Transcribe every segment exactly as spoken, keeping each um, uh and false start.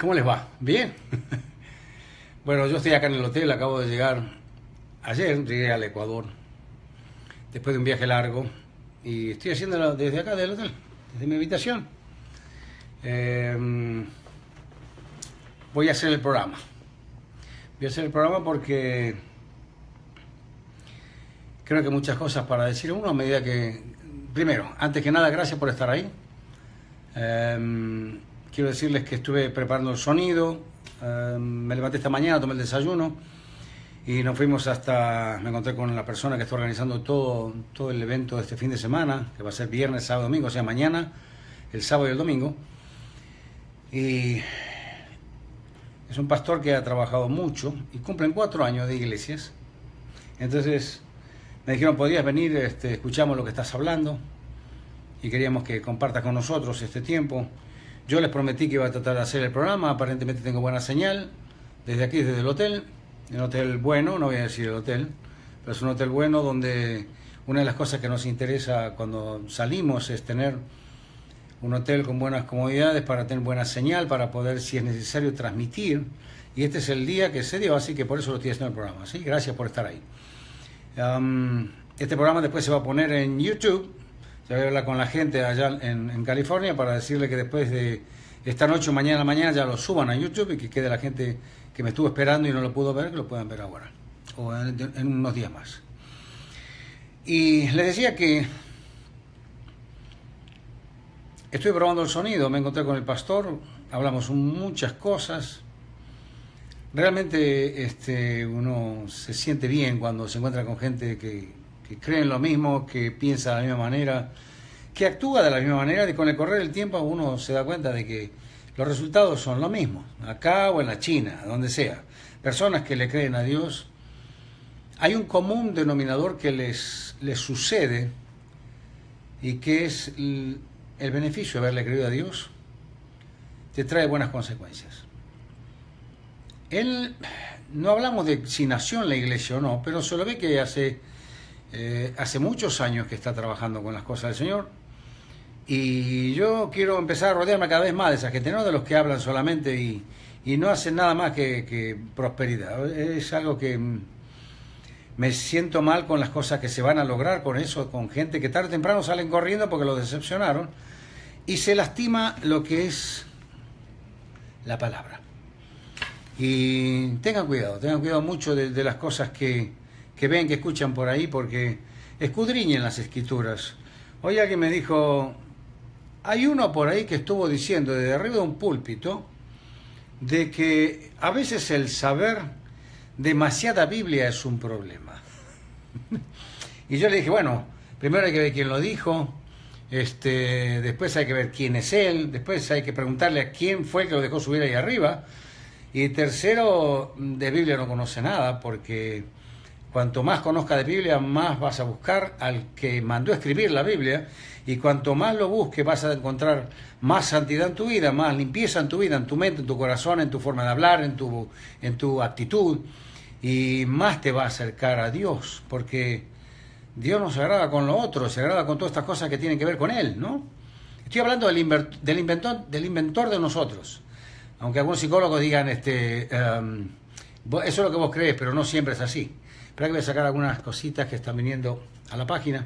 ¿Cómo les va? ¿Bien? Bueno, yo estoy acá en el hotel, acabo de llegar ayer, llegué al Ecuador, después de un viaje largo, y estoy haciéndolo desde acá del hotel, desde mi habitación. Eh, voy a hacer el programa. Voy a hacer el programa porque creo que hay muchas cosas para decir uno a medida que... Primero, antes que nada, gracias por estar ahí. Eh, quiero decirles que estuve preparando el sonido. Uh, me levanté esta mañana, tomé el desayuno y nos fuimos hasta, me encontré con la persona que está organizando todo, todo el evento de este fin de semana, que va a ser viernes, sábado, domingo, o sea, mañana, el sábado y el domingo. Y es un pastor que ha trabajado mucho y cumplen cuatro años de iglesias. Entonces me dijeron, ¿podrías venir? Este, escuchamos lo que estás hablando y queríamos que compartas con nosotros este tiempo. Yo les prometí que iba a tratar de hacer el programa, aparentemente tengo buena señal, desde aquí, desde el hotel, un hotel bueno, no voy a decir el hotel, pero es un hotel bueno donde una de las cosas que nos interesa cuando salimos es tener un hotel con buenas comodidades para tener buena señal, para poder, si es necesario, transmitir, y este es el día que se dio, así que por eso lo estoy haciendo el programa, ¿sí? Gracias por estar ahí. Um, este programa después se va a poner en YouTube. Voy a hablar con la gente allá en, en California para decirle que después de esta noche o mañana a la mañana ya lo suban a YouTube y que quede la gente que me estuvo esperando y no lo pudo ver, que lo puedan ver ahora o en, en unos días más. Y les decía que estoy probando el sonido, me encontré con el pastor, hablamos muchas cosas. Realmente este, uno se siente bien cuando se encuentra con gente que que creen lo mismo, que piensa de la misma manera, que actúa de la misma manera, y con el correr del tiempo uno se da cuenta de que los resultados son los mismos, acá o en la China, donde sea. Personas que le creen a Dios, hay un común denominador que les, les sucede y que es el, el beneficio de haberle creído a Dios, te trae buenas consecuencias. Él, no hablamos de si nació en la iglesia o no, pero se lo ve que hace... Eh, hace muchos años que está trabajando con las cosas del Señor y yo quiero empezar a rodearme cada vez más de esa gente, no de los que hablan solamente y, y no hacen nada más que, que prosperidad. Es algo que me siento mal con las cosas que se van a lograr con eso, con gente que tarde o temprano salen corriendo porque los decepcionaron y se lastima lo que es la palabra. Y tengan cuidado, tengan cuidado mucho de, de las cosas que que ven, que escuchan por ahí, porque escudriñen las escrituras. Hoy alguien me dijo, hay uno por ahí que estuvo diciendo desde arriba de un púlpito de que a veces el saber demasiada Biblia es un problema. Y yo le dije, bueno, primero hay que ver quién lo dijo, este, después hay que ver quién es él, después hay que preguntarle a quién fue el que lo dejó subir ahí arriba, y tercero, de Biblia no conoce nada, porque cuanto más conozcas de Biblia, más vas a buscar al que mandó a escribir la Biblia, y cuanto más lo busques vas a encontrar más santidad en tu vida, más limpieza en tu vida, en tu mente, en tu corazón, en tu forma de hablar, en tu, en tu actitud, y más te va a acercar a Dios, porque Dios no se agrada con lo otro, se agrada con todas estas cosas que tienen que ver con Él, ¿no? Estoy hablando del, del, inventor, del inventor de nosotros, aunque algunos psicólogos digan, este, um, eso es lo que vos crees, pero no siempre es así. Pero que voy a sacar algunas cositas que están viniendo a la página.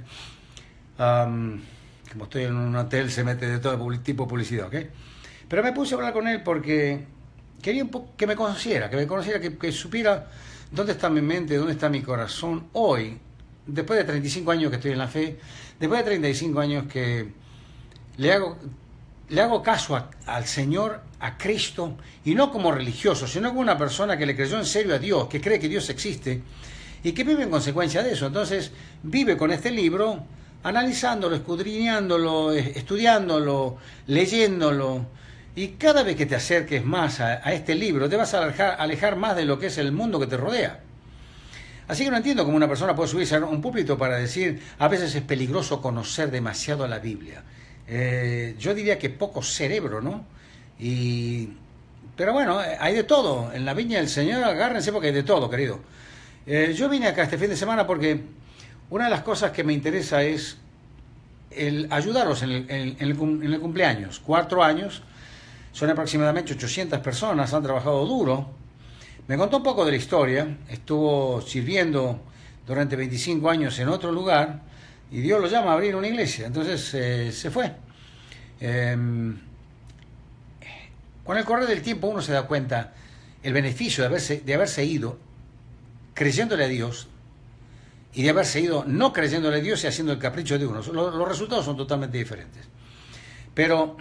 Um, como estoy en un hotel, se mete de todo tipo de publicidad, ¿ok? Pero me puse a hablar con él porque quería que me conociera, que me conociera, que, que supiera dónde está mi mente, dónde está mi corazón hoy, después de treinta y cinco años que estoy en la fe, después de treinta y cinco años que le hago, le hago caso a, al Señor, a Cristo, y no como religioso, sino como una persona que le creyó en serio a Dios, que cree que Dios existe, y que vive en consecuencia de eso. Entonces vive con este libro, analizándolo, escudriñándolo, estudiándolo, leyéndolo, y cada vez que te acerques más a, a este libro te vas a alejar, alejar más de lo que es el mundo que te rodea. Así que no entiendo cómo una persona puede subirse a un púlpito para decir, a veces es peligroso conocer demasiado la Biblia. Eh, yo diría que poco cerebro, ¿no? Y, pero bueno, hay de todo. En la viña del Señor, agárrense porque hay de todo, querido. Eh, yo vine acá este fin de semana porque una de las cosas que me interesa es el ayudaros en el, en, en el, en el cumpleaños. Cuatro años. son aproximadamente ochocientas personas, han trabajado duro. Me contó un poco de la historia, estuvo sirviendo durante veinticinco años en otro lugar y Dios lo llama a abrir una iglesia, entonces eh, se fue. Eh, con el correr del tiempo uno se da cuenta el beneficio de haberse, de haberse ido creyéndole a Dios y de haberse ido no creyéndole a Dios y haciendo el capricho de uno. Los, los resultados son totalmente diferentes. Pero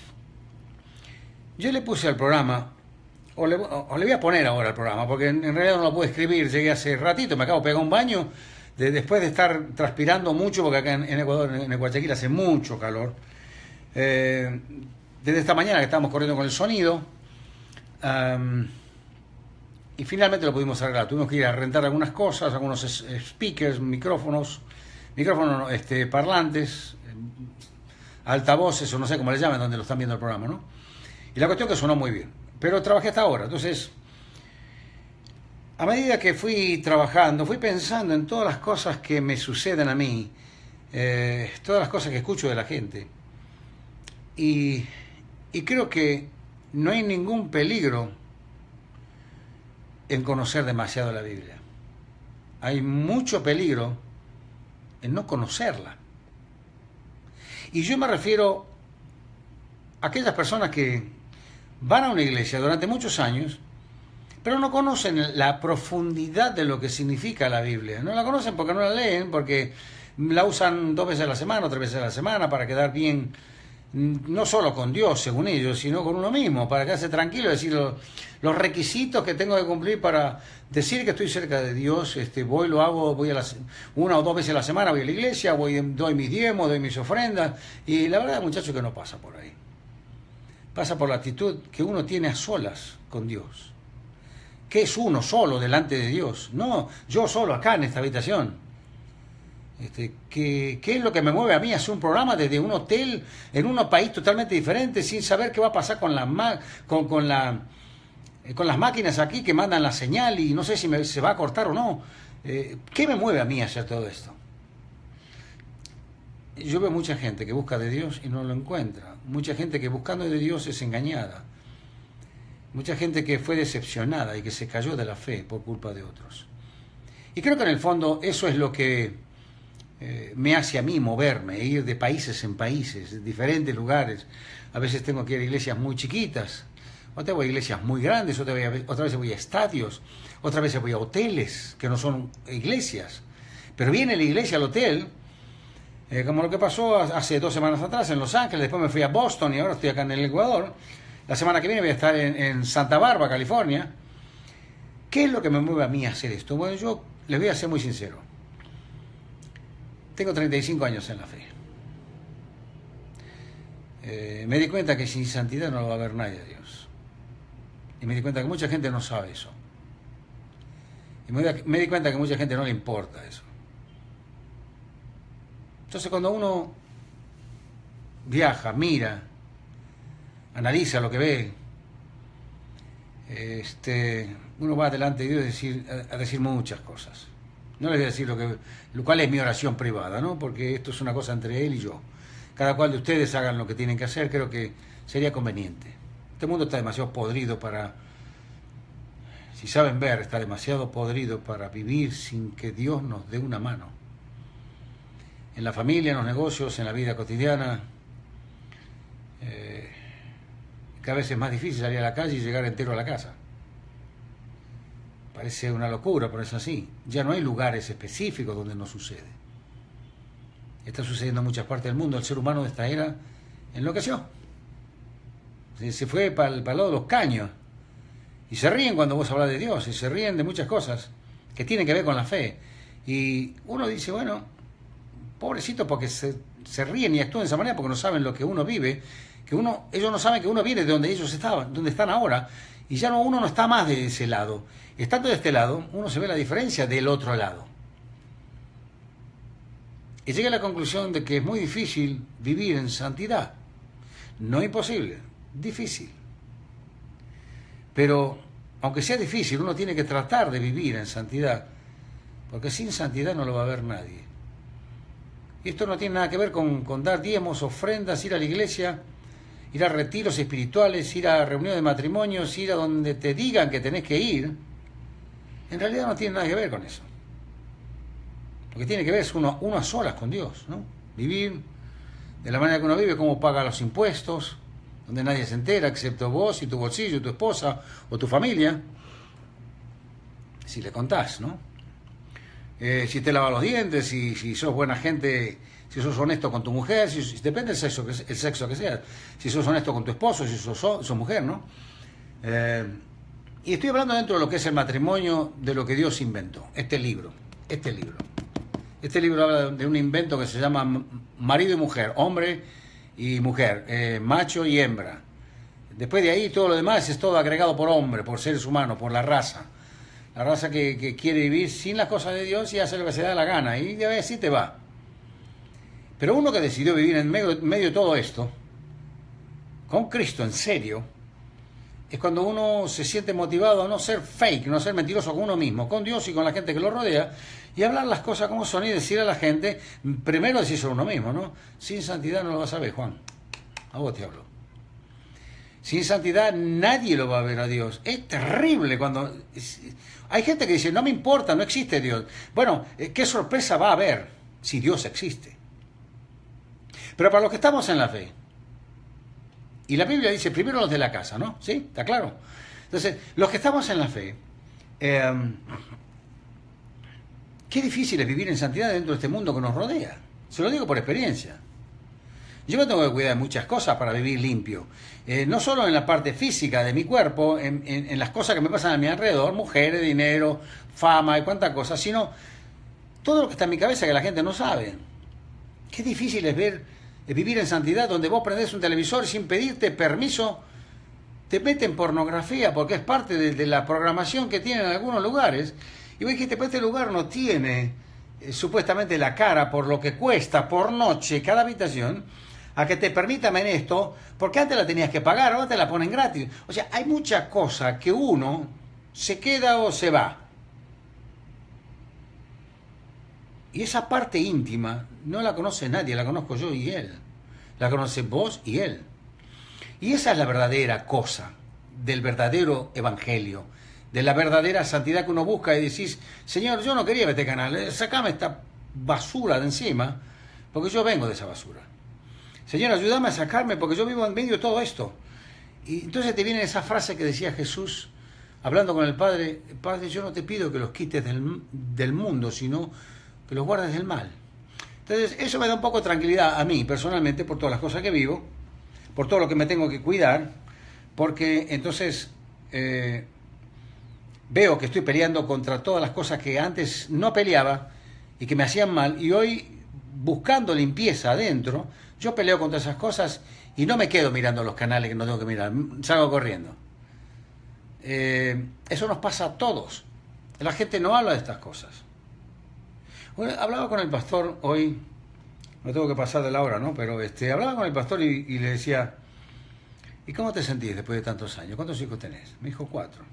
yo le puse al programa, o le, o le voy a poner ahora al programa, porque en, en realidad no lo puedo escribir, llegué hace ratito, me acabo de pegar un baño, de, después de estar transpirando mucho, porque acá en, en Ecuador, en, en Guayaquil hace mucho calor. Eh, desde esta mañana que estábamos corriendo con el sonido, um, y finalmente lo pudimos arreglar. Tuvimos que ir a rentar algunas cosas, algunos speakers, micrófonos, micrófonos, este, parlantes, altavoces, o no sé cómo le llaman, donde lo están viendo el programa, ¿no? Y la cuestión que sonó muy bien. Pero trabajé hasta ahora. Entonces, a medida que fui trabajando, fui pensando en todas las cosas que me suceden a mí, eh, todas las cosas que escucho de la gente. Y, y creo que no hay ningún peligro en conocer demasiado la Biblia. Hay mucho peligro en no conocerla. Y yo me refiero a aquellas personas que van a una iglesia durante muchos años, pero no conocen la profundidad de lo que significa la Biblia. No la conocen porque no la leen, porque la usan dos veces a la semana, tres veces a la semana para quedar bien, no solo con Dios, según ellos, sino con uno mismo, para quedarse tranquilo, decir los, los requisitos que tengo que cumplir para decir que estoy cerca de Dios. Este, voy, lo hago, voy a las, una o dos veces a la semana, voy a la iglesia, voy, doy mis diezmos, doy mis ofrendas, y la verdad, muchachos, que no pasa por ahí. Pasa por la actitud que uno tiene a solas con Dios. ¿Qué es uno solo delante de Dios? No, yo solo acá en esta habitación. Este, ¿qué, ¿Qué es lo que me mueve a mí a hacer un programa desde un hotel en un país totalmente diferente sin saber qué va a pasar con, la, con, con, la, con las máquinas aquí que mandan la señal y no sé si me, se va a cortar o no? Eh, ¿Qué me mueve a mí a hacer todo esto? Yo veo mucha gente que busca de Dios y no lo encuentra. Mucha gente que buscando de Dios es engañada. Mucha gente que fue decepcionada y que se cayó de la fe por culpa de otros. Y creo que en el fondo eso es lo que Eh, me hace a mí moverme, ir de países en países, de diferentes lugares. A veces tengo que ir a iglesias muy chiquitas, otra voy a iglesias muy grandes, otra vez, otra vez voy a estadios, otra vez voy a hoteles que no son iglesias. Pero viene la iglesia al hotel, eh, como lo que pasó hace dos semanas atrás en Los Ángeles, después me fui a Boston y ahora estoy acá en el Ecuador. La semana que viene voy a estar en, en Santa Bárbara, California. ¿Qué es lo que me mueve a mí a hacer esto? Bueno, yo les voy a ser muy sincero. Tengo treinta y cinco años en la fe. Eh, me di cuenta que sin santidad no lo va a ver nadie a Dios. Y me di cuenta que mucha gente no sabe eso. Y me di, me di cuenta que mucha gente no le importa eso. Entonces cuando uno viaja, mira, analiza lo que ve, este, uno va delante de Dios a decir, a, a decir muchas cosas. No les voy a decir lo que, lo cual es mi oración privada, ¿no? Porque esto es una cosa entre él y yo. Cada cual de ustedes hagan lo que tienen que hacer, creo que sería conveniente. Este mundo está demasiado podrido para, si saben ver, está demasiado podrido para vivir sin que Dios nos dé una mano. En la familia, en los negocios, en la vida cotidiana, eh, cada vez es más difícil salir a la calle y llegar entero a la casa. Parece una locura, pero es así. Ya no hay lugares específicos donde no sucede. Está sucediendo en muchas partes del mundo. El ser humano de esta era enloqueció. Se, se fue para el, para el lado de los caños. Y se ríen cuando vos hablas de Dios. Y se ríen de muchas cosas que tienen que ver con la fe. Y uno dice, bueno, pobrecito, porque se, se ríen y actúan de esa manera porque no saben lo que uno vive. Que uno, ellos no saben que uno viene de donde ellos estaban, donde están ahora. Y ya no, uno no está más de ese lado. Estando de este lado, uno se ve la diferencia del otro lado. Y llega a la conclusión de que es muy difícil vivir en santidad. No imposible, difícil. Pero, aunque sea difícil, uno tiene que tratar de vivir en santidad. Porque sin santidad no lo va a ver nadie. Y esto no tiene nada que ver con, con dar diezmos, ofrendas, ir a la iglesia ir a retiros espirituales, ir a reuniones de matrimonios, ir a donde te digan que tenés que ir, en realidad no tiene nada que ver con eso. Lo que tiene que ver es uno, uno a solas con Dios, ¿no? Vivir de la manera que uno vive, cómo paga los impuestos, donde nadie se entera, excepto vos y tu bolsillo, tu esposa o tu familia, si le contás, ¿no? Eh, si te lavas los dientes, si, si sos buena gente, si sos honesto con tu mujer, si, si depende del sexo, que, el sexo que seas, si sos honesto con tu esposo, si sos, sos mujer, ¿no? Eh, y estoy hablando dentro de lo que es el matrimonio, de lo que Dios inventó, este libro, este libro. Este libro habla de un invento que se llama marido y mujer, hombre y mujer, eh, macho y hembra. Después de ahí todo lo demás es todo agregado por hombre, por seres humanos, por la raza. La raza que, que quiere vivir sin las cosas de Dios y hace lo que se da la gana. Y de vez así te va. Pero uno que decidió vivir en medio, medio de todo esto, con Cristo en serio, es cuando uno se siente motivado a no ser fake, no ser mentiroso con uno mismo, con Dios y con la gente que lo rodea, y hablar las cosas como son y decir a la gente, primero decirse a uno mismo, ¿no? Sin santidad no lo vas a ver, Juan. A vos te hablo. Sin santidad nadie lo va a ver a Dios. Es terrible cuando... Hay gente que dice, no me importa, no existe Dios. Bueno, qué sorpresa va a haber si Dios existe. Pero para los que estamos en la fe, y la Biblia dice, primero los de la casa, ¿no? ¿Sí? ¿Está claro? Entonces, los que estamos en la fe, eh, qué difícil es vivir en santidad dentro de este mundo que nos rodea. Se lo digo por experiencia. Yo me tengo que cuidar de muchas cosas para vivir limpio. Eh, no solo en la parte física de mi cuerpo, en, en, en las cosas que me pasan a mi alrededor, mujeres, dinero, fama y cuántas cosas, sino todo lo que está en mi cabeza que la gente no sabe. Qué difícil es ver... vivir en santidad donde vos prendés un televisor sin pedirte permiso, te meten pornografía porque es parte de, de la programación que tienen en algunos lugares, y vos dijiste, pues este lugar no tiene eh, supuestamente la cara por lo que cuesta por noche cada habitación, a que te permitan en esto, porque antes la tenías que pagar, ahora te la ponen gratis. O sea, hay mucha cosa que uno se queda o se va. Y esa parte íntima no la conoce nadie, la conozco yo y él. La conoce vos y él. Y esa es la verdadera cosa del verdadero evangelio, de la verdadera santidad que uno busca y decís, Señor, yo no quería ver este canal, sacame esta basura de encima, porque yo vengo de esa basura. Señor, ayúdame a sacarme, porque yo vivo en medio de todo esto. Y entonces te viene esa frase que decía Jesús, hablando con el Padre, Padre, yo no te pido que los quites del, del mundo, sino que los guardes del mal. Entonces, eso me da un poco de tranquilidad a mí, personalmente, por todas las cosas que vivo, por todo lo que me tengo que cuidar, porque entonces eh, veo que estoy peleando contra todas las cosas que antes no peleaba y que me hacían mal, y hoy, buscando limpieza adentro, yo peleo contra esas cosas y no me quedo mirando los canales que no tengo que mirar, salgo corriendo. Eh, eso nos pasa a todos. La gente no habla de estas cosas. Bueno, hablaba con el pastor hoy, no tengo que pasar de la hora, ¿no? Pero este, hablaba con el pastor y, y le decía, ¿y cómo te sentís después de tantos años? ¿Cuántos hijos tenés? Me dijo cuatro.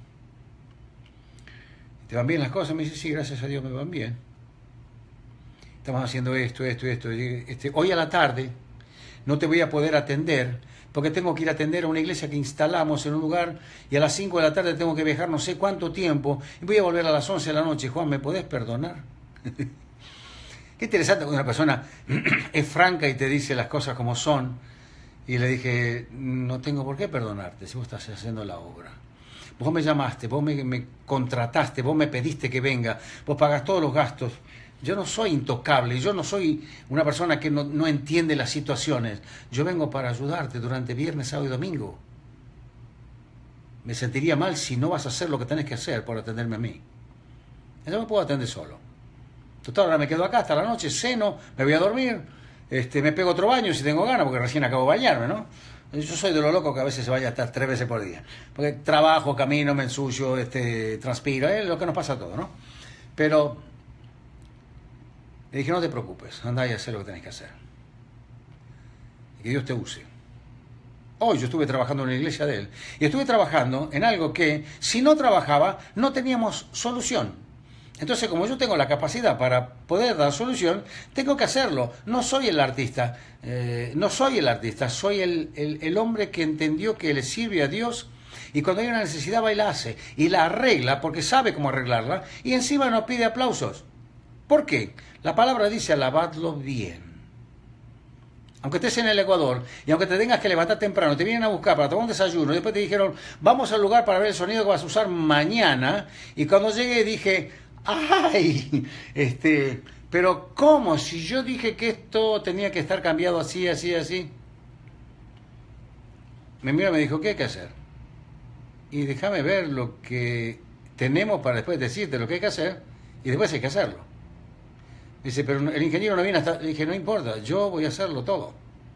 ¿Te van bien las cosas? Me dice, sí, gracias a Dios me van bien. Estamos haciendo esto, esto, esto. Este, hoy a la tarde no te voy a poder atender porque tengo que ir a atender a una iglesia que instalamos en un lugar y a las cinco de la tarde tengo que viajar no sé cuánto tiempo y voy a volver a las once de la noche. Juan, ¿me podés perdonar? Qué interesante cuando una persona es franca y te dice las cosas como son. Y le dije, no tengo por qué perdonarte si vos estás haciendo la obra. Vos me llamaste, vos me, me contrataste, vos me pediste que venga, vos pagás todos los gastos. Yo no soy intocable, yo no soy una persona que no, no entiende las situaciones. Yo vengo para ayudarte durante viernes, sábado y domingo. Me sentiría mal si no vas a hacer lo que tenés que hacer por atenderme a mí. Yo me puedo atender solo. Total, ahora me quedo acá hasta la noche, ceno, me voy a dormir, este, me pego otro baño si tengo ganas, porque recién acabo de bañarme, ¿no? Yo soy de lo loco que a veces se baña hasta tres veces por día. Porque trabajo, camino, me ensucio, este, transpiro, es lo que nos pasa a todos, ¿no? Pero le dije, no te preocupes, andá y haz lo que tenés que hacer. Y que Dios te use. Hoy yo estuve trabajando en la iglesia de él. Y estuve trabajando en algo que, si no trabajaba, no teníamos solución. Entonces, como yo tengo la capacidad para poder dar solución, tengo que hacerlo. No soy el artista, eh, no soy el artista, soy el, el, el hombre que entendió que le sirve a Dios y cuando hay una necesidad va y la hace y la arregla porque sabe cómo arreglarla y encima nos pide aplausos. ¿Por qué? La palabra dice alabadlo bien. Aunque estés en el Ecuador y aunque te tengas que levantar temprano, te vienen a buscar para tomar un desayuno y después te dijeron, vamos al lugar para ver el sonido que vas a usar mañana. Y cuando llegué dije, ¡ay! Este, pero ¿cómo? Si yo dije que esto tenía que estar cambiado así, así, así. Me mira y me dijo, ¿qué hay que hacer? Y déjame ver lo que tenemos para después decirte lo que hay que hacer y después hay que hacerlo. Dice, pero el ingeniero no viene hasta... Le dije, no importa, yo voy a hacerlo todo.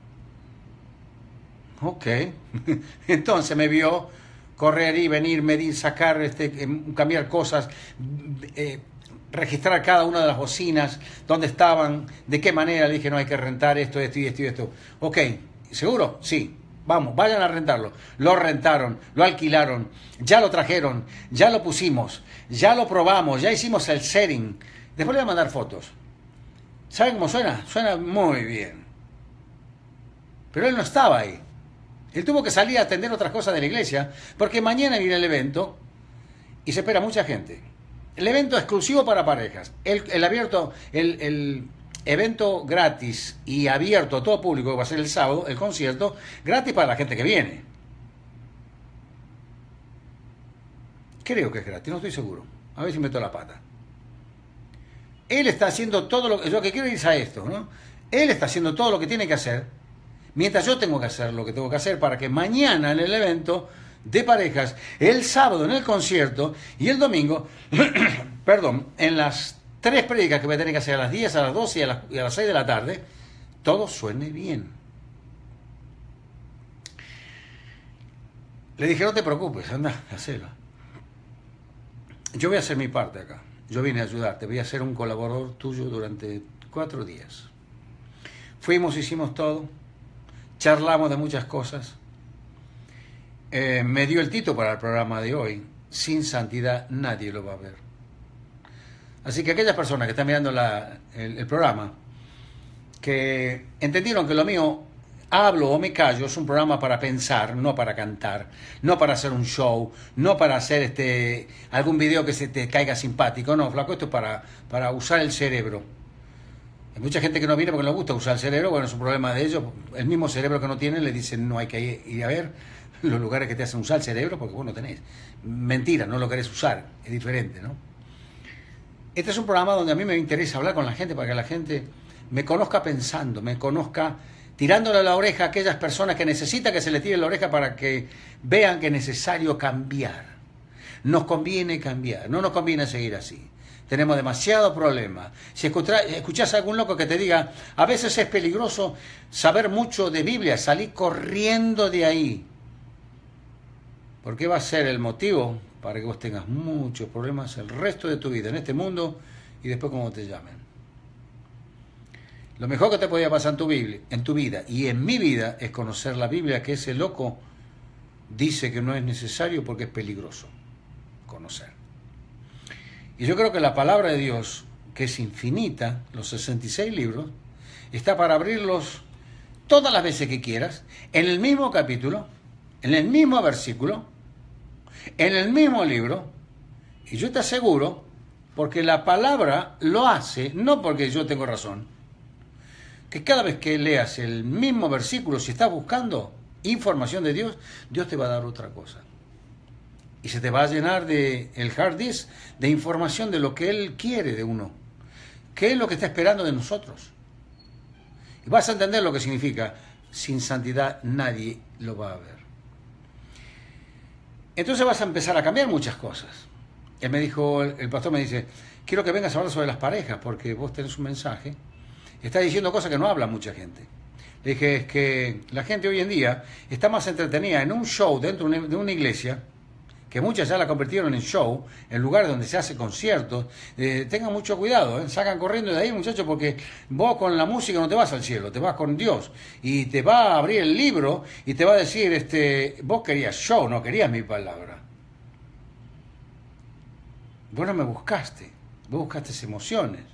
Ok. Entonces me vio correr y venir, medir, sacar, este, cambiar cosas, eh, registrar cada una de las bocinas, dónde estaban, de qué manera. Le dije, no, hay que rentar esto, esto y esto y esto. Ok, ¿seguro? Sí. Vamos, vayan a rentarlo. Lo rentaron, lo alquilaron, ya lo trajeron, ya lo pusimos, ya lo probamos, ya hicimos el setting. Después le voy a mandar fotos. ¿Saben cómo suena? Suena muy bien. Pero él no estaba ahí. Él tuvo que salir a atender otras cosas de la iglesia, porque mañana viene el evento y se espera mucha gente. El evento exclusivo para parejas. El, el abierto, el, el evento gratis y abierto a todo público, que va a ser el sábado, el concierto, gratis para la gente que viene. Creo que es gratis, no estoy seguro. A ver si meto la pata. Él está haciendo todo lo que... Yo que quiero ir a esto, ¿no? Él está haciendo todo lo que tiene que hacer, mientras yo tengo que hacer lo que tengo que hacer para que mañana en el evento de parejas, el sábado en el concierto y el domingo, perdón, en las tres prédicas que voy a tener que hacer a las diez, a las doce y a las, y a las seis de la tarde, todo suene bien. Le dije, no te preocupes, anda, hacelo. Yo voy a hacer mi parte acá. Yo vine a ayudarte, voy a ser un colaborador tuyo durante cuatro días. Fuimos, hicimos todo, charlamos de muchas cosas. Eh, me dio el título para el programa de hoy. Sin santidad nadie lo va a ver. Así que aquellas personas que están mirando la, el, el programa, que entendieron que lo mío, hablo o me callo, es un programa para pensar, no para cantar, no para hacer un show, no para hacer este algún video que se te caiga simpático, no, flaco, esto es para, para usar el cerebro. Hay mucha gente que no viene porque no le gusta usar el cerebro, bueno, es un problema de ellos, el mismo cerebro que no tienen le dicen no hay que ir a ver los lugares que te hacen usar el cerebro porque vos no tenés. Mentira, no lo querés usar, es diferente, ¿no? Este es un programa donde a mí me interesa hablar con la gente para que la gente me conozca pensando, me conozca tirándole a la oreja a aquellas personas que necesitan que se les tire la oreja para que vean que es necesario cambiar. Nos conviene cambiar, no nos conviene seguir así. Tenemos demasiados problemas. Si escuchás a algún loco que te diga, a veces es peligroso saber mucho de Biblia, salir corriendo de ahí. Porque va a ser el motivo para que vos tengas muchos problemas el resto de tu vida en este mundo y después como te llamen. Lo mejor que te podía pasar en tu, Biblia, en tu vida y en mi vida es conocer la Biblia, que ese loco dice que no es necesario porque es peligroso conocer. Y yo creo que la palabra de Dios, que es infinita, los sesenta y seis libros, está para abrirlos todas las veces que quieras, en el mismo capítulo, en el mismo versículo, en el mismo libro, y yo te aseguro, porque la palabra lo hace, no porque yo tengo razón, que cada vez que leas el mismo versículo, si estás buscando información de Dios, Dios te va a dar otra cosa. Y se te va a llenar de el hard disk de información de lo que Él quiere de uno. ¿Qué es lo que está esperando de nosotros? Y vas a entender lo que significa, sin santidad nadie lo va a ver. Entonces vas a empezar a cambiar muchas cosas. Él me dijo, el pastor me dice, quiero que vengas a hablar sobre las parejas, porque vos tenés un mensaje. Estás diciendo cosas que no habla mucha gente. Le dije, es que la gente hoy en día está más entretenida en un show dentro de una iglesia, que muchas ya la convirtieron en show, en lugares donde se hace conciertos. Eh, tengan mucho cuidado, ¿eh? Sacan corriendo de ahí, muchachos, porque vos con la música no te vas al cielo, te vas con Dios. Y te va a abrir el libro y te va a decir, este, vos querías show, no querías mi palabra. Vos no me buscaste, vos buscaste emociones.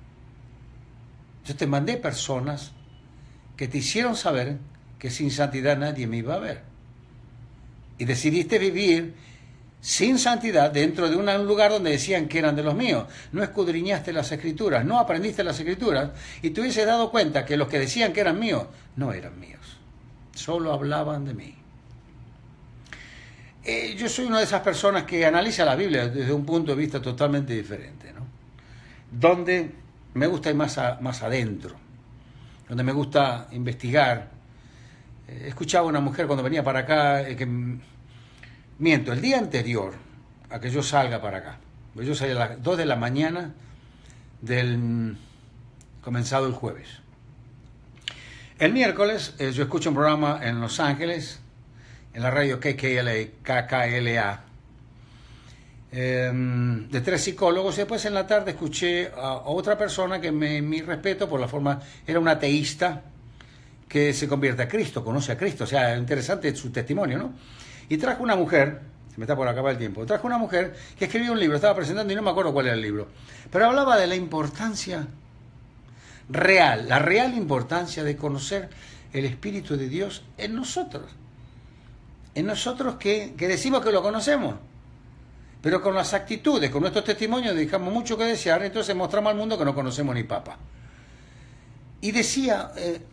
Yo te mandé personas que te hicieron saber que sin santidad nadie me iba a ver. Y decidiste vivir sin santidad dentro de un lugar donde decían que eran de los míos. No escudriñaste las escrituras, no aprendiste las escrituras y te hubieses dado cuenta que los que decían que eran míos no eran míos. Solo hablaban de mí. Eh, yo soy una de esas personas que analiza la Biblia desde un punto de vista totalmente diferente, ¿no? Donde me gusta ir más, a, más adentro, donde me gusta investigar. Eh, escuchaba a una mujer cuando venía para acá, eh, que miento, el día anterior a que yo salga para acá, yo salí a las dos de la mañana del comenzado el jueves. El miércoles eh, yo escucho un programa en Los Ángeles, en la radio K K L A, eh, de tres psicólogos, y después en la tarde escuché a otra persona que me, mi respeto por la forma, era un ateísta que se convierte a Cristo, conoce a Cristo, o sea, interesante su testimonio, ¿no? Y trajo una mujer, se me está por acabar el tiempo, trajo una mujer que escribió un libro, estaba presentando y no me acuerdo cuál era el libro, pero hablaba de la importancia real, la real importancia de conocer el Espíritu de Dios en nosotros. En nosotros que, que decimos que lo conocemos, pero con las actitudes, con nuestros testimonios dejamos mucho que desear, entonces mostramos al mundo que no conocemos ni papa. Y decía, eh,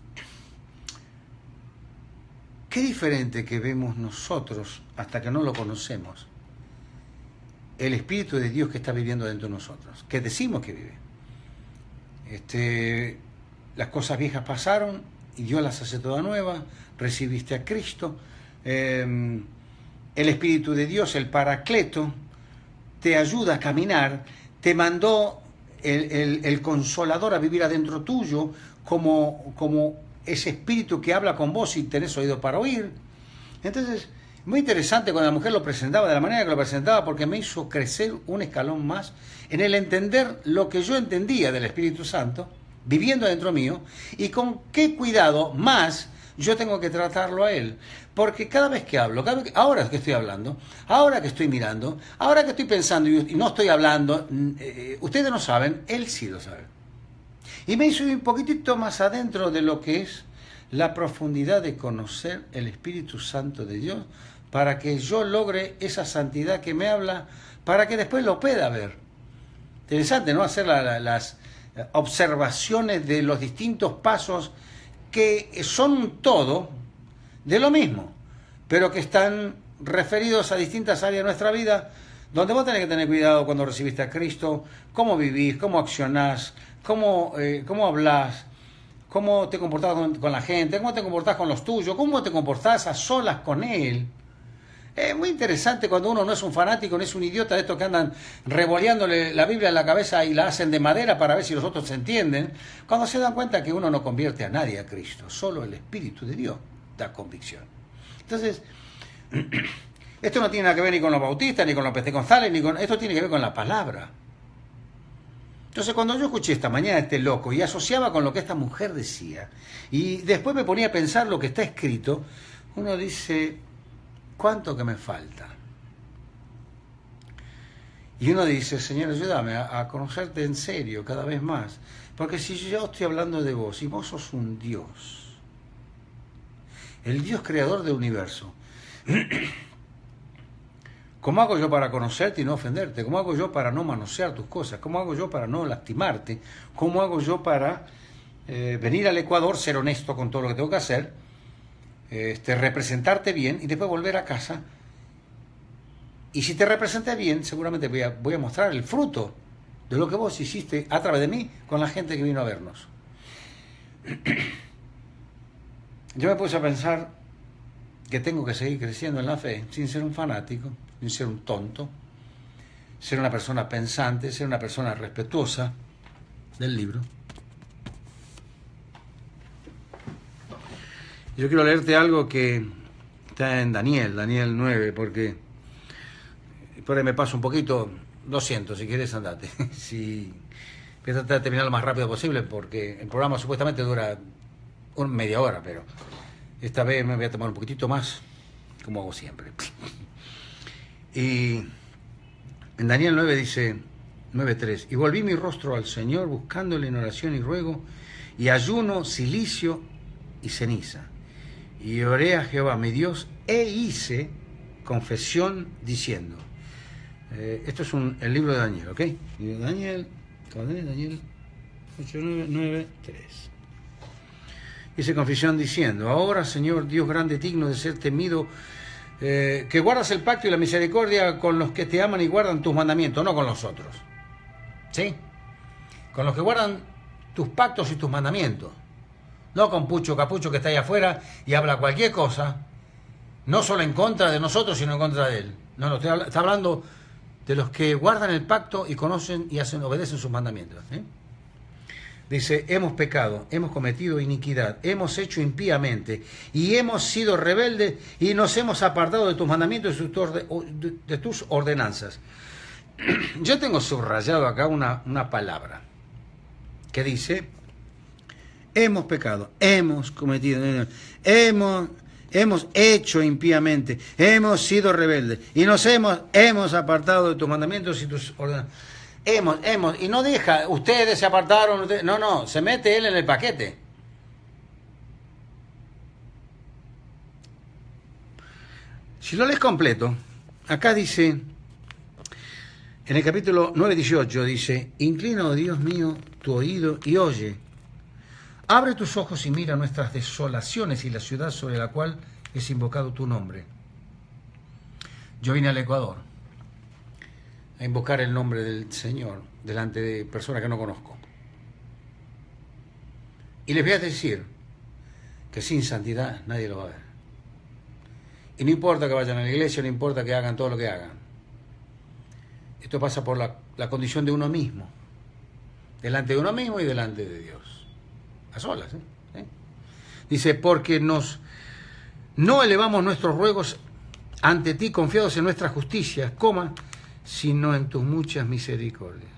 qué diferente que vemos nosotros hasta que no lo conocemos, el Espíritu de Dios que está viviendo dentro de nosotros, que decimos que vive. Este, las cosas viejas pasaron y Dios las hace todas nuevas, recibiste a Cristo. Eh, el Espíritu de Dios, el Paracleto, te ayuda a caminar, te mandó el, el, el Consolador a vivir adentro tuyo como, como ese Espíritu que habla con vos y tenés oído para oír. Entonces, muy interesante cuando la mujer lo presentaba de la manera que lo presentaba, porque me hizo crecer un escalón más en el entender lo que yo entendía del Espíritu Santo, viviendo dentro mío, y con qué cuidado más yo tengo que tratarlo a él. Porque cada vez que hablo, cada vez que, ahora que estoy hablando, ahora que estoy mirando, ahora que estoy pensando y no estoy hablando, eh, ustedes no saben, él sí lo sabe. Y me hizo ir un poquitito más adentro de lo que es la profundidad de conocer el Espíritu Santo de Dios, para que yo logre esa santidad que me habla, para que después lo pueda ver. Interesante, ¿no? Hacer la, la, las observaciones de los distintos pasos que son todo de lo mismo, pero que están referidos a distintas áreas de nuestra vida, donde vos tenés que tener cuidado cuando recibiste a Cristo, cómo vivís, cómo accionás, cómo, eh, cómo hablás, cómo te comportás con, con la gente, cómo te comportás con los tuyos, cómo te comportás a solas con Él. Es muy interesante cuando uno no es un fanático, no es un idiota de estos que andan revoleándole la Biblia en la cabeza y la hacen de madera para ver si los otros se entienden, cuando se dan cuenta que uno no convierte a nadie a Cristo, solo el Espíritu de Dios da convicción. Entonces, esto no tiene nada que ver ni con los bautistas, ni con los pentecostales, ni con... esto tiene que ver con la palabra. Entonces, cuando yo escuché esta mañana a este loco y asociaba con lo que esta mujer decía, y después me ponía a pensar lo que está escrito, uno dice, ¿cuánto que me falta? Y uno dice, Señor, ayúdame a, a conocerte en serio cada vez más, porque si yo estoy hablando de vos y vos sos un Dios, el Dios creador del universo, ¿cómo hago yo para conocerte y no ofenderte? ¿Cómo hago yo para no manosear tus cosas? ¿Cómo hago yo para no lastimarte? ¿Cómo hago yo para eh, venir al Ecuador, ser honesto con todo lo que tengo que hacer, este, representarte bien y después volver a casa? Y si te representé bien, seguramente voy a, voy a mostrar el fruto de lo que vos hiciste a través de mí con la gente que vino a vernos. Yo me puse a pensar que tengo que seguir creciendo en la fe sin ser un fanático, sin ser un tonto, ser una persona pensante, ser una persona respetuosa del libro. Yo quiero leerte algo que está en Daniel, Daniel nueve, porque por ahí me paso un poquito, lo siento, si quieres andate. Si, voy a tratar de terminar lo más rápido posible, porque el programa supuestamente dura una media hora, pero esta vez me voy a tomar un poquitito más, como hago siempre. Y en Daniel nueve dice, nueve tres. Y volví mi rostro al Señor buscándole en oración y ruego, y ayuno, cilicio y ceniza. Y oré a Jehová mi Dios e hice confesión diciendo. Eh, esto es un, el libro de Daniel, ¿ok? Libro de Daniel, Daniel ocho nueve tres. Hice confesión diciendo, ahora Señor Dios grande, digno de ser temido, eh, que guardas el pacto y la misericordia con los que te aman y guardan tus mandamientos, no con los otros. ¿Sí? Con los que guardan tus pactos y tus mandamientos. No con Pucho Capucho que está ahí afuera y habla cualquier cosa, no solo en contra de nosotros, sino en contra de él. No, no, está hablando de los que guardan el pacto y conocen y hacen, obedecen sus mandamientos. ¿Sí? Dice, hemos pecado, hemos cometido iniquidad, hemos hecho impíamente y hemos sido rebeldes y nos hemos apartado de tus mandamientos y de tus ordenanzas. Yo tengo subrayado acá una, una palabra que dice, hemos pecado, hemos cometido, hemos, hemos hecho impíamente, hemos sido rebeldes y nos hemos, hemos apartado de tus mandamientos y tus ordenanzas. Hemos, hemos, y no deja, ustedes se apartaron, ustedes, no, no, se mete él en el paquete. Si lo lees completo, acá dice, en el capítulo nueve dieciocho, dice, inclina, oh Dios mío, tu oído y oye. Abre tus ojos y mira nuestras desolaciones y la ciudad sobre la cual es invocado tu nombre. Yo vine al Ecuador a invocar el nombre del Señor delante de personas que no conozco. Y les voy a decir que sin santidad nadie lo va a ver. Y no importa que vayan a la iglesia, no importa que hagan todo lo que hagan. Esto pasa por la, la condición de uno mismo. Delante de uno mismo y delante de Dios. A solas, ¿eh? ¿Eh? Dice, porque nos no elevamos nuestros ruegos ante ti confiados en nuestra justicia, coma, sino en tus muchas misericordias.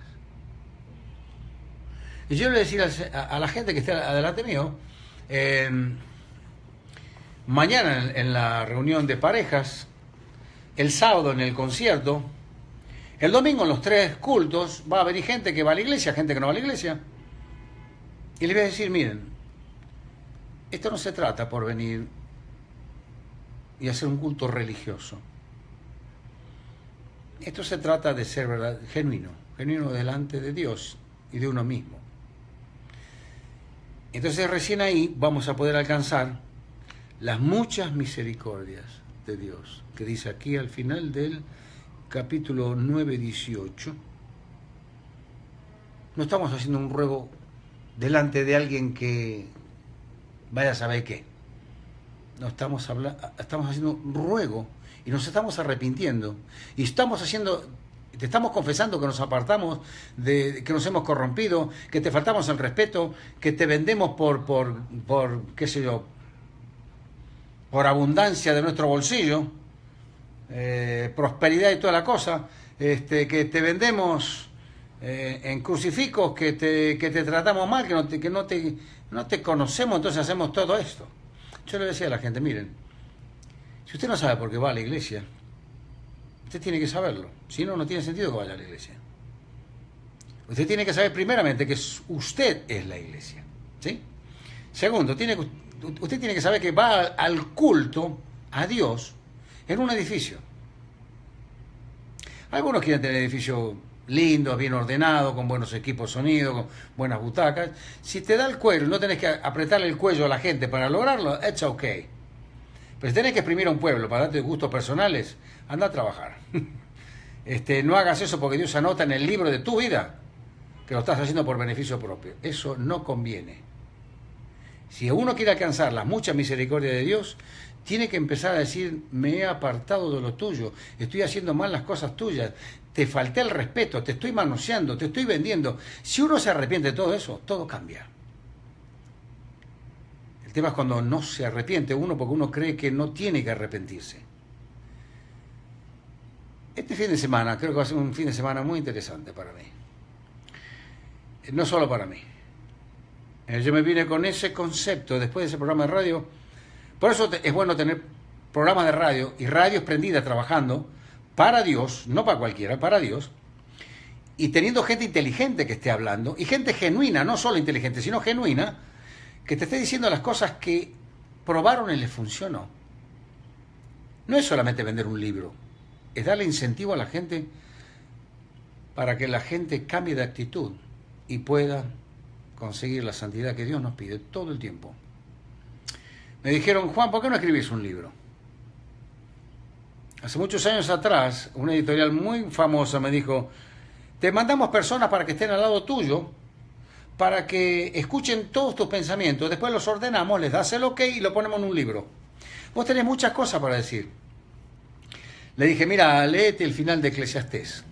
Y yo le voy a decir a, a la gente que está adelante mío, eh, mañana en, en la reunión de parejas, el sábado en el concierto, el domingo en los tres cultos, va a haber gente que va a la iglesia, gente que no va a la iglesia, y les voy a decir, miren, esto no se trata por venir y hacer un culto religioso. Esto se trata de ser verdad, genuino, genuino delante de Dios y de uno mismo. Entonces recién ahí vamos a poder alcanzar las muchas misericordias de Dios, que dice aquí al final del capítulo nueve dieciocho. No estamos haciendo un ruego delante de alguien que vaya a saber qué. No estamos hablando, estamos haciendo un ruego y nos estamos arrepintiendo y estamos haciendo, te estamos confesando que nos apartamos, de que nos hemos corrompido, que te faltamos el respeto, que te vendemos por, por, por qué sé yo, por abundancia de nuestro bolsillo, eh, prosperidad y toda la cosa, este, que te vendemos eh, en crucifijos, que te, que te tratamos mal, que no te, que no te, no te conocemos, entonces hacemos todo esto. Yo le decía a la gente, miren, si usted no sabe por qué va a la iglesia, usted tiene que saberlo. Si no, no tiene sentido que vaya a la iglesia. Usted tiene que saber primeramente que usted es la iglesia. ¿Sí? Segundo, tiene, usted tiene que saber que va al culto a Dios en un edificio. Algunos quieren tener edificios lindos, bien ordenados, con buenos equipos de sonido, con buenas butacas. Si te da el cuello y no tenés que apretarle el cuello a la gente para lograrlo, it's okay. Pero si tenés que exprimir a un pueblo para darte gustos personales, anda a trabajar. Este, no hagas eso porque Dios anota en el libro de tu vida que lo estás haciendo por beneficio propio. Eso no conviene. Si uno quiere alcanzar la mucha misericordia de Dios, tiene que empezar a decir, me he apartado de lo tuyo, estoy haciendo mal las cosas tuyas, te falté el respeto, te estoy manoseando, te estoy vendiendo. Si uno se arrepiente de todo eso, todo cambia. El tema es cuando no se arrepiente uno porque uno cree que no tiene que arrepentirse. Este fin de semana, creo que va a ser un fin de semana muy interesante para mí. No solo para mí. Yo me vine con ese concepto después de ese programa de radio. Por eso es bueno tener programas de radio y radios prendidas trabajando para Dios, no para cualquiera, para Dios. y teniendo gente inteligente que esté hablando, y gente genuina, no solo inteligente, sino genuina, que te esté diciendo las cosas que probaron y les funcionó. No es solamente vender un libro, es darle incentivo a la gente para que la gente cambie de actitud y pueda conseguir la santidad que Dios nos pide todo el tiempo. Me dijeron, Juan, ¿por qué no escribís un libro? Hace muchos años atrás, una editorial muy famosa me dijo, te mandamos personas para que estén al lado tuyo, para que escuchen todos tus pensamientos, después los ordenamos, les das el ok y lo ponemos en un libro. Vos tenés muchas cosas para decir. Le dije, mira, léete el final de Eclesiastés.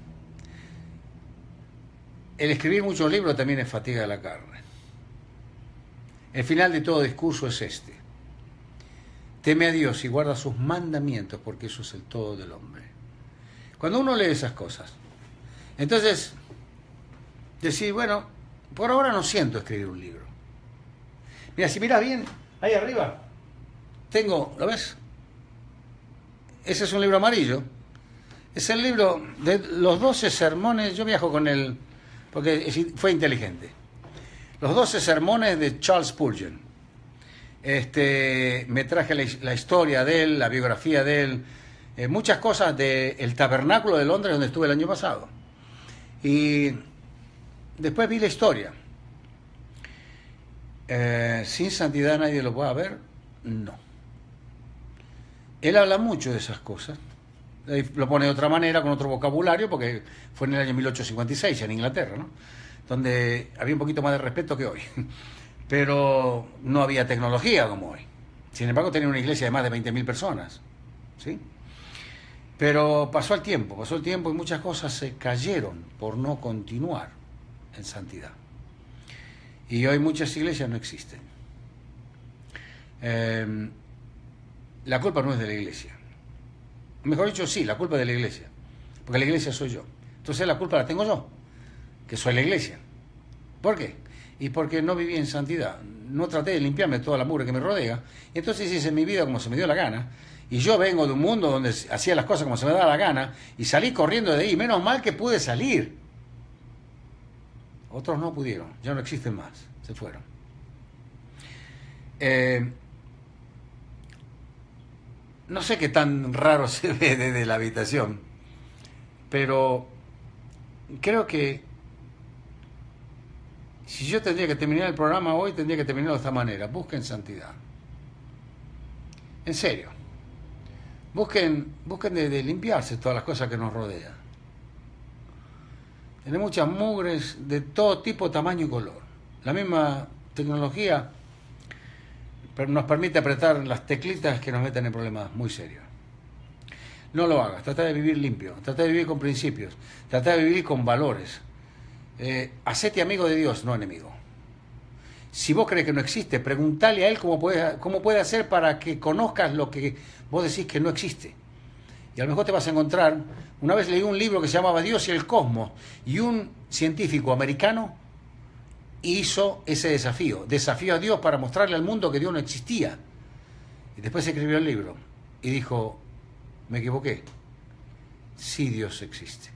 El escribir muchos libros también es fatiga de la carne. El final de todo discurso es este. Teme a Dios y guarda sus mandamientos, porque eso es el todo del hombre. Cuando uno lee esas cosas, entonces, decir, bueno, por ahora no siento escribir un libro. Mira, si miras bien, ahí arriba, tengo, ¿lo ves? Ese es un libro amarillo. Es el libro de los doce sermones, yo viajo con él, porque fue inteligente. Los doce sermones de Charles Spurgeon. Este, me traje la, la historia de él, la biografía de él, eh, muchas cosas del Tabernáculo de Londres, donde estuve el año pasado. Y después vi la historia. Eh, ¿Sin santidad nadie lo puede ver? No. Él habla mucho de esas cosas. Lo pone de otra manera, con otro vocabulario, porque fue en el año mil ochocientos cincuenta y seis, en Inglaterra, ¿no? Donde había un poquito más de respeto que hoy. Pero no había tecnología como hoy. Sin embargo, tenía una iglesia de más de veinte mil personas, ¿sí? Pero pasó el tiempo, pasó el tiempo y muchas cosas se cayeron por no continuar en santidad. Y hoy muchas iglesias no existen. Eh, la culpa no es de la iglesia. Mejor dicho, sí, la culpa es de la iglesia. Porque la iglesia soy yo. Entonces la culpa la tengo yo, que soy la iglesia. ¿Por qué? Y porque no viví en santidad. No traté de limpiarme toda la mugre que me rodea. Y entonces hice mi vida como se me dio la gana. Y yo vengo de un mundo donde hacía las cosas como se me daba la gana. Y salí corriendo de ahí. Menos mal que pude salir. Otros no pudieron. Ya no existen más. Se fueron. Eh, no sé qué tan raro se ve desde la habitación. Pero creo que si yo tendría que terminar el programa hoy, tendría que terminarlo de esta manera. Busquen santidad. En serio. Busquen, busquen de, de limpiarse todas las cosas que nos rodean. Tenemos muchas mugres de todo tipo, tamaño y color. La misma tecnología nos permite apretar las teclitas que nos meten en problemas muy serios. No lo hagas. Trata de vivir limpio. Trata de vivir con principios. Trata de vivir con valores. Eh, hacete amigo de Dios, no enemigo. Si vos crees que no existe, preguntale a Él cómo puede, cómo puede hacer para que conozcas lo que vos decís que no existe. Y a lo mejor te vas a encontrar... Una vez leí un libro que se llamaba Dios y el Cosmos, y un científico americano hizo ese desafío. Desafió a Dios para mostrarle al mundo que Dios no existía. Y después escribió el libro y dijo, me equivoqué. Sí, Dios existe.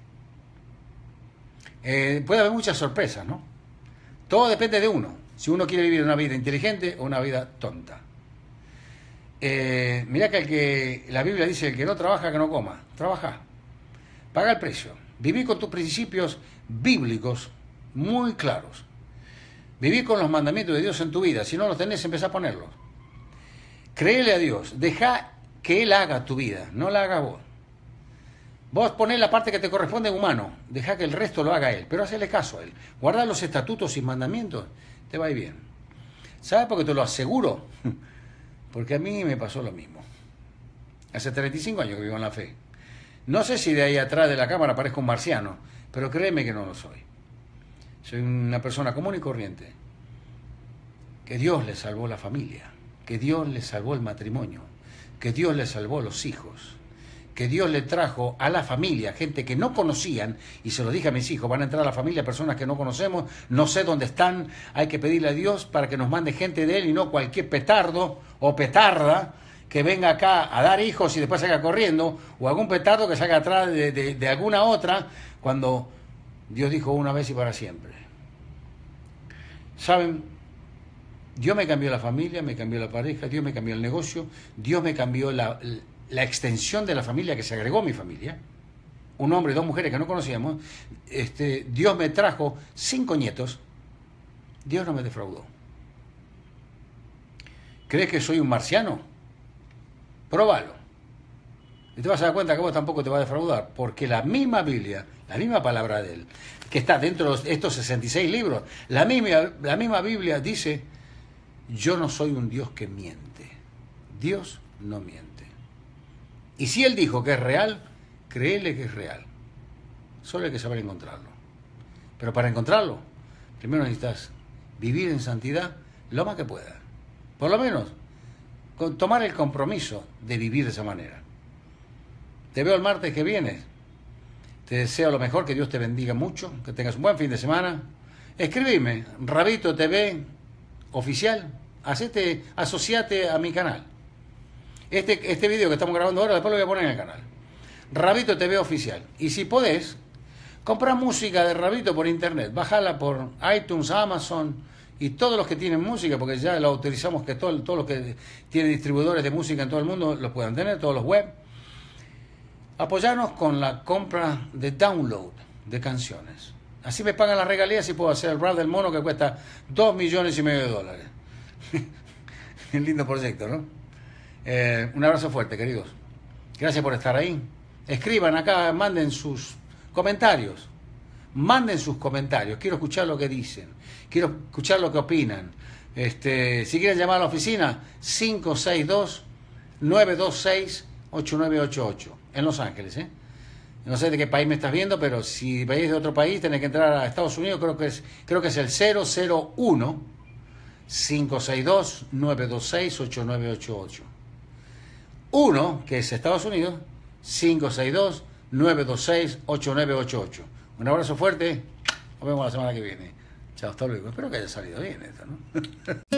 Eh, puede haber muchas sorpresas, ¿no? Todo depende de uno. Si uno quiere vivir una vida inteligente o una vida tonta. Eh, mirá que el que la Biblia dice, el que no trabaja, que no coma. Trabaja. Paga el precio. Viví con tus principios bíblicos muy claros. Viví con los mandamientos de Dios en tu vida. Si no los tenés, empezá a ponerlos. Créele a Dios. Deja que Él haga tu vida. No la hagas vos. Vos ponés la parte que te corresponde humano, dejá que el resto lo haga Él, pero hacele caso a Él. Guardá los estatutos y mandamientos, te va a ir bien. ¿Sabes por qué te lo aseguro? Porque a mí me pasó lo mismo. Hace treinta y cinco años que vivo en la fe. No sé si de ahí atrás de la cámara parezco un marciano, pero créeme que no lo soy. Soy una persona común y corriente. Que Dios le salvó la familia, que Dios le salvó el matrimonio, que Dios le salvó los hijos. Que Dios le trajo a la familia, gente que no conocían, y se lo dije a mis hijos, van a entrar a la familia personas que no conocemos, no sé dónde están, hay que pedirle a Dios para que nos mande gente de Él y no cualquier petardo o petarda que venga acá a dar hijos y después salga corriendo, o algún petardo que salga atrás de, de, de alguna otra, cuando Dios dijo una vez y para siempre. ¿Saben? Dios me cambió la familia, me cambió la pareja, Dios me cambió el negocio, Dios me cambió la, la extensión de la familia que se agregó a mi familia. Un hombre y dos mujeres que no conocíamos. Este, Dios me trajo cinco nietos. Dios no me defraudó. ¿Crees que soy un marciano? Próbalo. Y te vas a dar cuenta que vos tampoco te vas a defraudar, porque la misma Biblia, la misma palabra de Él, que está dentro de estos sesenta y seis libros, la misma, la misma Biblia dice, yo no soy un Dios que miente. Dios no miente. Y si Él dijo que es real, créele que es real. Solo hay que saber encontrarlo. Pero para encontrarlo, primero necesitas vivir en santidad lo más que puedas. Por lo menos, con tomar el compromiso de vivir de esa manera. Te veo el martes que viene. Te deseo lo mejor, que Dios te bendiga mucho, que tengas un buen fin de semana. Escribime, Rabito T V Oficial, hacete, asociate a mi canal. Este, este video que estamos grabando ahora, después lo voy a poner en el canal. Rabito T V Oficial. Y si podés, comprar música de Rabito por internet, bajala por iTunes, Amazon y todos los que tienen música, porque ya lo autorizamos que todo, todos los que tienen distribuidores de música en todo el mundo los puedan tener, todos los web. Apoyarnos con la compra de download de canciones. Así me pagan las regalías y puedo hacer el rap del mono que cuesta dos millones y medio de dólares. Un lindo proyecto, ¿no? Eh, un abrazo fuerte, queridos. Gracias por estar ahí. Escriban acá, manden sus comentarios. Manden sus comentarios. Quiero escuchar lo que dicen. Quiero escuchar lo que opinan. Este, si quieren llamar a la oficina, cinco seis dos, nueve dos seis, ocho nueve ocho ocho. En Los Ángeles, ¿eh? No sé de qué país me estás viendo, pero si venís de otro país, tenés que entrar a Estados Unidos, creo que es, creo que es el cero cero uno, cinco seis dos, nueve dos seis, ocho nueve ocho ocho. Uno, que es Estados Unidos, cinco seis dos, nueve dos seis, ocho nueve ocho ocho. Un abrazo fuerte, nos vemos la semana que viene. Chao, hasta luego. Espero que haya salido bien esto, ¿no?